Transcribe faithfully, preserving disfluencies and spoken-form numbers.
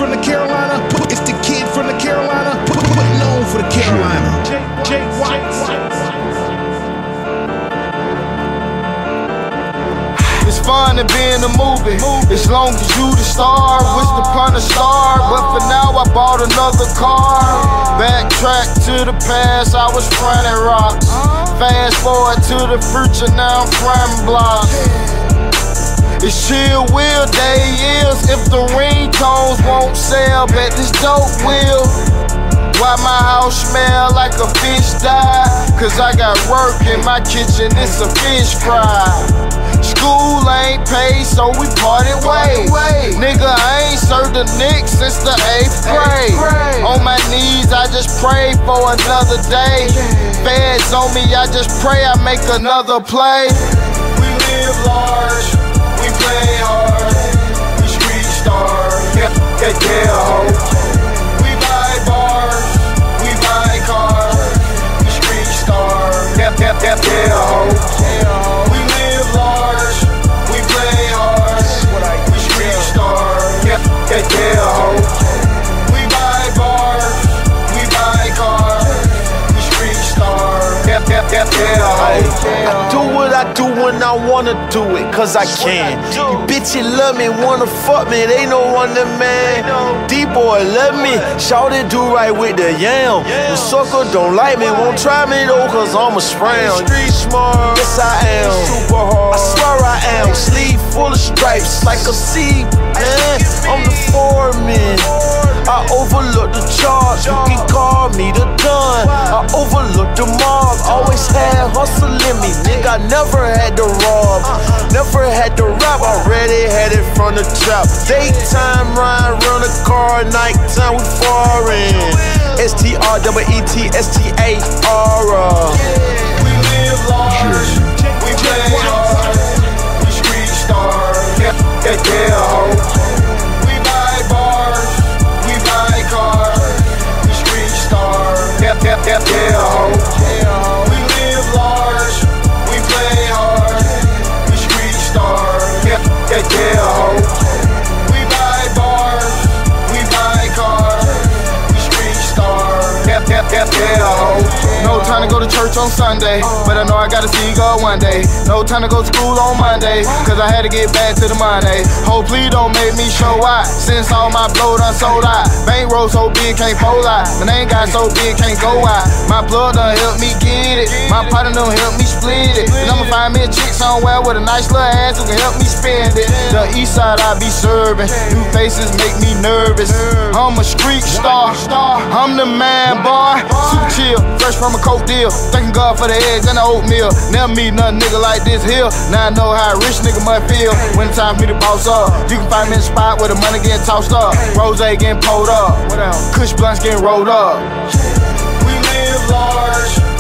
from the Carolina. It's the kid from the Carolina. Putting on for the Carolina. Jake White. It's fun to be in the movie, as long as you the star. Wish upon a star, but for now I bought another car. Backtrack to the past, I was fronting rocks. Fast forward to the future, now I'm fronting blocks. It's chill wheel day is, if the ringtones won't sell, bet this dope will. Why my house smell like a fish died? Cause I got work in my kitchen, it's a fish fry. School ain't paid, so we parted ways. Nigga, I ain't served a nick since the eighth grade. On my knees, I just pray for another day. Feds on me, I just pray I make another play. We live large, we play hard, we street stars, yeah, yeah, yeah, ho. We buy bars, we buy cars, we street stars, yeah, yeah, yeah, yeah, ho. We live large, we play hard, we street stars, yeah, yeah, yeah, ho. We buy bars, we buy cars, we street stars, yeah, yeah, yeah, yeah, ho. I do what I do when I wanna do it, cause I can. You bitches love me, wanna fuck me, they no wonder, man. D-boy love me, shout it, do right with the yam. You sucker don't like me, won't try me though, cause I'm a spram. Street smart, yes I am. Super hard, I swear I am. Sleeve full of stripes, like a sea, man. I'm the foreman. I overlook the charge, you can call me the Don. I overlook the mob, always had hustle in me, nigga, I never had to rob, never had to rap, already had it from the trap. Daytime ride, run a car, nighttime we foreign. S T R E E T S T A R. We live large, we play hard, we street stars, yeah, yeah, yeah, ho. We buy bars, we buy cars, we street stars, yeah, yeah, yeah, yeah, ho. We live large, we play hard, we street stars, yeah, yeah, yeah, ho. We buy bars, we buy cars, we street stars, yeah, yeah, yeah, yeah, ho. No time to go to church on Sunday, but I know I gotta see God one day. No time to go to school on Monday, cause I had to get back to the money. Hopefully don't make me show out, since all my blow done sold out. Bankroll so big can't fold out, my name got so big can't go out. My blood done help me get it, my partner done help me split it. And I'ma find me a chick somewhere with a nice little ass who can help me spend it. The east side I be serving, new faces make me nervous. I'm a street star, I'm the man boy. Super chill, fresh from a coke deal, thanking God for the eggs and the oatmeal. Never meet another nigga like this here. Now I know how a rich nigga must feel when it's time for me to boss up. You can find me in a spot where the money getting tossed up, rose getting pulled up, Kush blunts getting rolled up. We live large,